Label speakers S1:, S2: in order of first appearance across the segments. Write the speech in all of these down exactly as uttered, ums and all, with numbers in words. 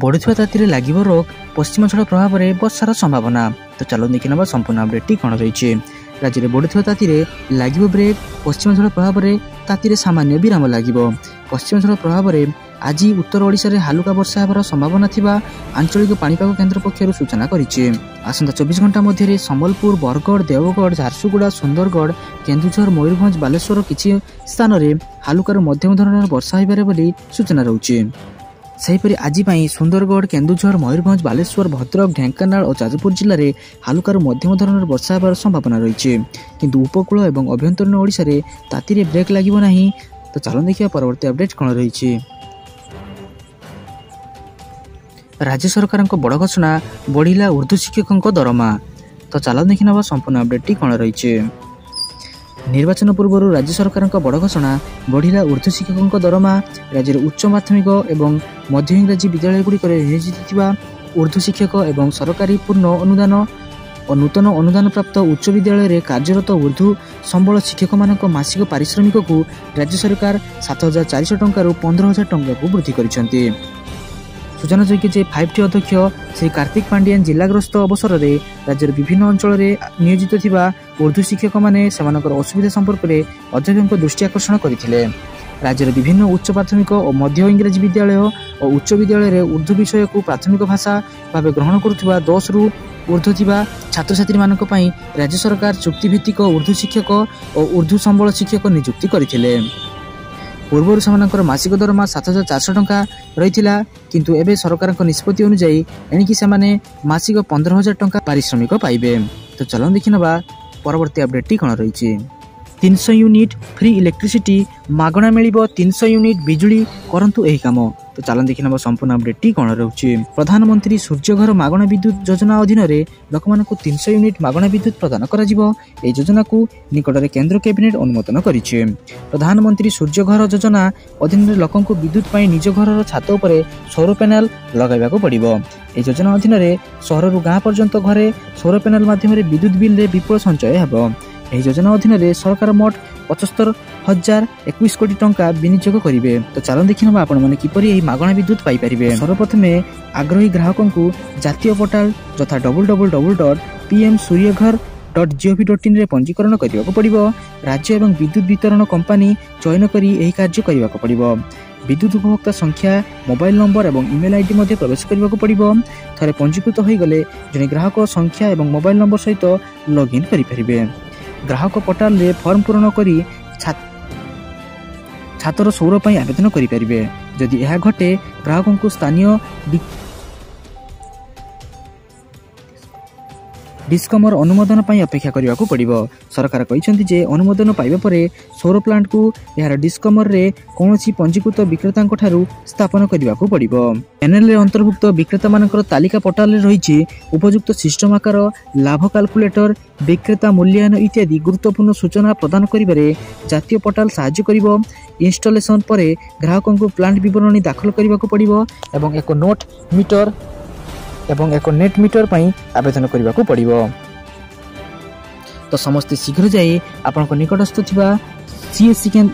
S1: बढ़ुवा ताती लगे रोग पश्चिम झड़ प्रभाव में वर्षार संभावना। तो चलो देखी ना संपूर्ण अपडेट कौन रही। राज्य में बढ़ुवा ताती लगे ब्रेक पश्चिम झड़ प्रभाव में ताती सामान्य विराम लगे। पश्चिम झड़ प्रभाव में आज उत्तर ओडिशा रे हालुका वर्षा होबार संभावना थिबा आंचलिक पाणीपाग केन्द्र पक्षर सूचना करिछि। आसंता चौबीस घंटा मध्य संबलपुर, बरगढ़, देवगढ़, झारसुगुड़ा, सुंदरगढ़, केन्दुझर, मयूरभंज, बालेश्वर किछि स्थान रे हालुकार मध्यम धरणर वर्षा होइबारे बोली सूचना रहउछि। सेहीपरि आज पई सुंदरगढ़, केन्दुझर, मयूरभंज, बालेश्वर, भद्रक, ढेंकानाल और जाजपुर जिले में हालुकार मध्यम धरणर वर्षा होबार संभावना रही। किंतु उपकूल और अभ्यंतरीण ओडिशा रे ताती रे ब्रेक लागिबो नाही। तो चलो देखिए परवर्ती अपडेट कौन रही। राज्य सरकार बड़ घोषणा बढ़िला उर्दू शिक्षकों दरमा। तो चलो देखी ना संपूर्ण अपडेट कौन रही। निर्वाचन पूर्व राज्य सरकार बड़ घोषणा बढ़िला उर्दू शिक्षकों दरमा। राज्य उच्च माध्यमिक और मध्य इंग्राजी विद्यालय गुड़िक नियोजित उर्दू शिक्षक और सरकारी पूर्ण अनुदान और नूतन अनुदान प्राप्त उच्च विद्यालय में कार्यरत उर्दू संबल शिक्षक मान मासिक पारिश्रमिक को राज्य सरकार सात हजार चार सौ टंकार पंद्रह हजार टंका को वृद्धि करछन्ति। सूचना जोग्य जे फाइव टी अध्यक्ष श्री कार्तिक पांडियन जिलाग्रस्त अवसर में राज्य विभिन्न अंचल में नियोजित थिबा उर्दू शिक्षक माने सेमानकर असुविधा संपर्क में अध्यक्षों दृष्टि आकर्षण करथिले। राज्य विभिन्न उच्च प्राथमिक और मध्य इंग्राजी विद्यालय और उच्च विद्यालय में उर्दू विषय को प्राथमिक भाषा भाव ग्रहण करुवा दस रु ऊर्ध्व थिबा छात्र छात्री मानक पई राज्य सरकार चुक्तिभित्तिक उर्दू शिक्षक और उर्दू संबल शिक्षक नियुक्ति करथिले। पूर्व सेमानकर मासिक दरमा सात हजार चार सौ टंका रही, किंतु एबे सरकार निष्पत्ति अनुसार एणिकी सेमाने मासिक पंद्रह हजार टंका पारिश्रमिक पाइबे। तो चलो देखि नबा परवर्ती अपडेट कौन रही। तीन सौ यूनिट फ्री इलेक्ट्रिसिटी मागणा मिलिबो। तीन सौ यूनिट बिजुली करंतु एही काम। तो चलो देखि नबा संपूर्ण अपडेट कौन रही। प्रधानमंत्री सूर्यघर मागणा विद्युत योजना अधीन रे लोकमानकु तीन सौ यूनिट मागणा विद्युत प्रदान करा जिवो। ए योजना को निकटरे केंद्र कैबिनेट अनुमोदन करिछि। प्रधानमंत्री सूर्यघर योजना अधीन रे लोकंकु विद्युत पई निज घरर छात उपरे सौर पैनल लगाइबाको पड़िबो। ए योजना अधीन रे शहर रु गाँ पर्यंत घरे सौर पैनल माध्यम रे विद्युत बिल रे विपुल संचय हेबो। एही योजना अधीन रे सरकार मोट पचहत्तर हजार इक्कीस कोटी टंका विनियोग करिवे। तो चलो देखि नबा आपण माने किपरि एही मागणा विद्युत पाई परिबे। सर्वप्रथमे आग्रही ग्राहकों को जातीय पोर्टाल तथा double double double dot P M Suryaghar dot G O V dot in रे पंजीकरण करिवा को पड़िबो। राज्य एवं विद्युत वितरण कंपनी चयन करी एही कार्य करिवा को पड़िबो। विद्युत उपभोक्ता संख्या, मोबाइल नंबर और ईमेल आईडी मध्य प्रवेश करने को पड़िबो। थरे पंजीकृत हो गले जने ग्राहक संख्या और मोबाइल नंबर सहित लॉगिन करि परिबे। ग्राहक पोर्टाल रे फॉर्म पूर्ण करी छात्र सौर पई आवेदन करि परिबे। जदि यह घटे ग्राहकों को स्थानीय डिस्कमर अनुमोदन पई अपेक्षा करने को पड़िबो। सरकार कहिसेंति जे अनुमोदन पाइबा परे सौर प्लांट को यार डिस्कमर रे कोनोसी पंजीकृत विक्रेता ठारू स्थापन करने को पड़िबो। पैनल रे अंतर्भुक्त विक्रेता मानकर तालिका पोर्टाल रे रहिछि। उपयुक्त सिस्टम आकार, लाभ कैलकुलेटर, विक्रेता मूल्यांकन इत्यादि गुरुत्वपूर्ण सूचना प्रदान करिबारे जातीय पोर्टाल सहाय्य करिबो। इंस्टॉलेशन परे ग्राहकों को प्लांट विवरणी दाखल करने को पड़िबो एवं एक नोट मीटर एवं एक नेट मीटर पई आवेदन करने को पड़िबो। तो समस्त शीघ्र जाई आपण को निकटस्थ थिबा सीएससी के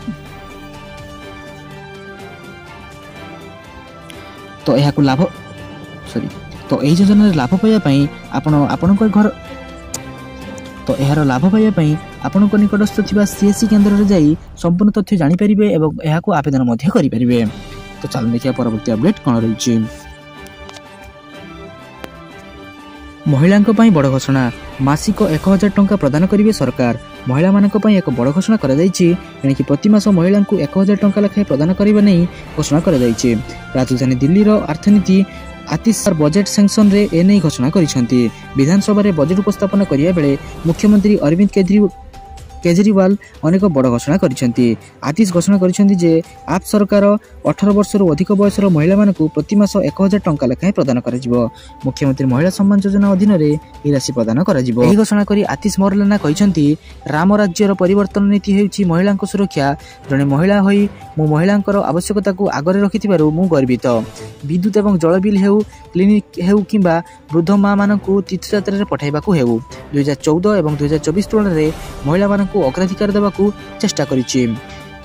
S1: तो यह को लाभ सॉरी तो एही योजना लाभ पाइबा पई आपण आपण को घर तो यार लाभ पाइबा पई आपण को निकटस्थ थिबा सीएससी केंद्र रे जाई संपूर्ण तथ्य जानि परिबे एवं यह को आवेदन मध्य करि परिबे। तो चल देखिया परवर्ती अपडेट कोन रहिछि। महिला बड़ घोषणा मासिक एक हजार टंका प्रदान करेंगे सरकार। महिला मानक एक बड़ घोषणा करा जायछि। एणिकि प्रति मास महिला को एक हजार टंका लेखाएं प्रदान करने नहीं घोषणा करा जायछि। राजधानी दिल्ली रो अर्थनीति आतिश बजेट सेंक्शन रे एने घोषणा करिसेंति। विधानसभा रे बजेट उपस्थापन करिया बेले मुख्यमंत्री अरविंद केजरीवाल केजरीवाल अनेक बड़ घोषणा करिसेंति। आतिश घोषणा करिसेंति जे आप सरकार अठारह वर्ष रु अधिक बयसर महिला मानकु प्रति मास एक हजार टंका लेखाएं प्रदान कराजिबो। मुख्यमंत्री महिला सम्मान योजना अधीन रे ए राशि प्रदान कराजिबो। एही घोषणा करी आतिश मोरलेना कहिसेंति राम राज्यर परिवर्तन नीति हेउछि महिलांको सुरक्षा। जने महिला होई मो महिलांकर आवश्यकता को आगरे रखिथिबारु मु गर्वित। विद्युत एवं जल बिल हेउ, क्लिनिक हेउ किंबा वृद्ध मां मानकु तीर्थयात्रा रे पठाइबाकू हेउ दो हज़ार चौदह एवं दो हज़ार चौबीस तुलन रे महिला मानकु अग्राधिकार देबाकू चेष्टा करिछि।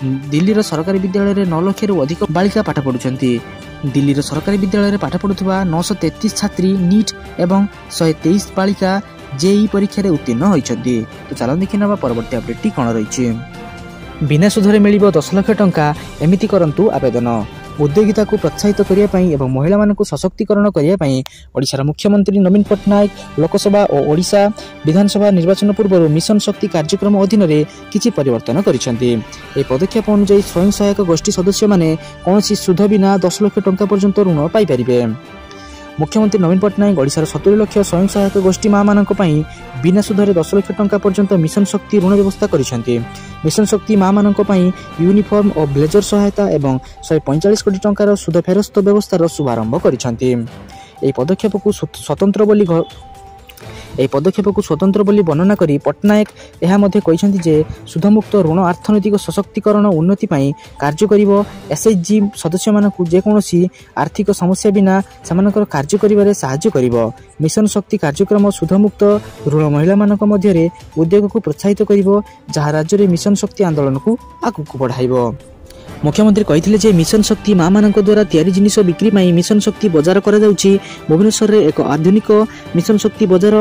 S1: दिल्लीर सरकारी विद्यालय में नौ लक्ष रु अधिक बालिका पाठ पढ़ुंट। दिल्लीर सरकारी विद्यालय पाठ पढ़ुवा नौ सौ तैंतीस छात्री नीट एवं शहे तेईस बालिका जेई परीक्षा उत्तीर्ण होती। तो चलो देखि ना परवर्ती अपडेट कौन रही। बिना सुधरे मिल दस लाख टंका एमती करंतु आवेदन। उद्योगिता को प्रोत्साहित करने और महिला मान सशक्तिकरण करने ओडिशार मुख्यमंत्री नवीन पट्टनायक लोकसभा और ओडिशा विधानसभा निर्वाचन पूर्व मिशन शक्ति कार्यक्रम अधीन किछि परिवर्तन करिसेंति। ए पदक्षेप अनुसार स्वयं सहायक गोष्ठी सदस्य माने कौनसी सुध बिना दस लाख टंका पर्यंत ऋण पाई परिबे। मुख्यमंत्री नवीन पट्टनायक ओडिशार सत्तर लाख स्वयं सहायक गोष्ठी माँ मान बिना सुधरे दस लाख टंका पर्यंत मिशन शक्ति ऋण व्यवस्था करिसेंति। मिशन शक्ति माँ मान यूनिफॉर्म और ब्लेजर सहायता एवं शहे पैंचाश कोटी टंकार सुध फेरस्त व्यवस्थार शुभारंभ करिसेंति। एही पदक्षेप को स्वतंत्र बोली ଏହି ପଦକ୍ଷେପକୁ ସ୍ୱତନ୍ତ୍ର ବୋଲି ବର୍ଣ୍ଣନା କରି ପଟ୍ଟନାୟକ ଏହା ମଧ୍ୟ କହିଛନ୍ତି ଯେ ସୁଧମୁକ୍ତ ଋଣ ଅର୍ଥନୈତିକ ସଶକ୍ତିକରଣ ଉନ୍ନତି ପାଇଁ କାର୍ଯ୍ୟ କରିବ। ଏସ୍ଏଚ୍ଜି ସଦସ୍ୟମାନଙ୍କୁ ଯେକୌଣସି ଆର୍ଥିକ ସମସ୍ୟା ବିନା ସେମାନଙ୍କର କାର୍ଯ୍ୟ କରିବାରେ ସାହାଯ୍ୟ କରିବ। ମିଶନ ଶକ୍ତି କାର୍ଯ୍ୟକ୍ରମ ସୁଧମୁକ୍ତ ଋଣ ମହିଳାମାନଙ୍କ ମଧ୍ୟରେ ଉଦ୍ୟୋଗକୁ ପ୍ରୋତ୍ସାହିତ କରିବ, ଯାହା ରାଜ୍ୟରେ ମିଶନ ଶକ୍ତି ଆନ୍ଦୋଳନକୁ ଆଗକୁ ବଢ଼ାଇବ। मुख्यमंत्री कही मिशन शक्ति माँ मान द्वारा तैयारी जिनिस बिक्री में मिशन शक्ति बजार कर भुवनेश्वर में एक आधुनिक मिशन शक्ति बजार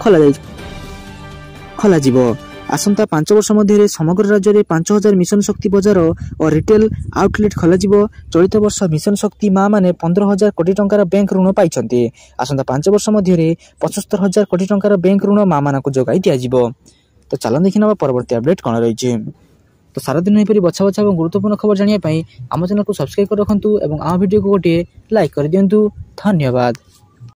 S1: खोल आसंता पांच वर्ष मध्य समग्र राज्य में पांच हजार मिशन शक्ति बजार और रिटेल आउटलेट खोल। चलित वर्ष मिशन शक्ति माँ मैंने पंद्रह हजार कोटी टंकार बैंक ऋण पाई। आसंता पांच वर्ष मध्य पचहत्तर हजार कोटी टंकार बैंक ऋण माँ मान जोगाई दिज्व। तो चलो देखना परवर्ती अपडेट कौन रही। तो सारा दिन यहपरी बछा बछा और गुरुत्वपूर्ण खबर जानापी आम चैनल को सब्सक्राइब कर रखुँ और आम वीडियो को गोटे लाइक कर दिंतु। धन्यवाद।